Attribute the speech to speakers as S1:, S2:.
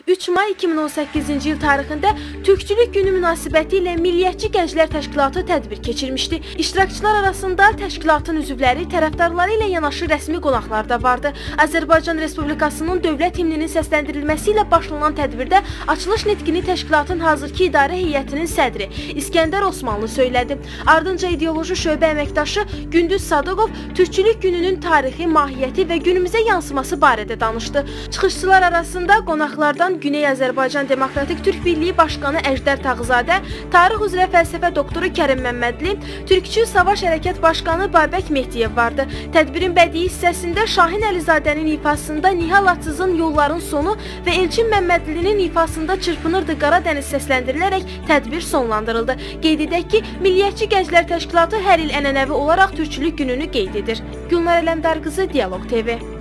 S1: 3 may 2018-ci il tarixində Türkçülük günü münasibəti ilə Milliyyətçi Gənclər Təşkilatı tədbir keçirmişdi. İştirakçılar arasında təşkilatın üzvləri, tərəfdarları ilə yanaşı rəsmi qonaqlar da vardı. Azərbaycan Respublikasının dövlət himninin səsləndirilməsi ilə başlanan tədbirdə açılış nitqini təşkilatın hazırki idarə heyətinin sədri İskəndər Osmanlı söylədi. Ardınca ideoloji şöbə əməkdaşı Gündüz Sadıqov Türkçülük gününün tarixi, mahiyyəti və günümüzə yansıması barədə danışdı. Çıxışçılar arasında qonaqlardan Güney Azərbaycan Demokratik Türk Birliyi Başqanı Əjdər Tağızadə, tarix üzrə fəlsəfə doktoru Kərim Məmmədli, Türkçü Savaş Hərəkat Başqanı Babək Mehdiyev vardı. Tədbirin bədii hissəsində Şahin Əlizadənin ifasında Nihal Atsızın Yolların Sonu və Elçin Məmmədlinin ifasında Çırpınırdı Qaradəniz səsləndirilərək tədbir sonlandırıldı. Qeyd edək ki, Milliyyətçi Gənclər Təşkilatı hər il ənənəvi olaraq Türkçülük gününü qeyd edir. Gülnar Ələmdar qızı, Dialoq TV.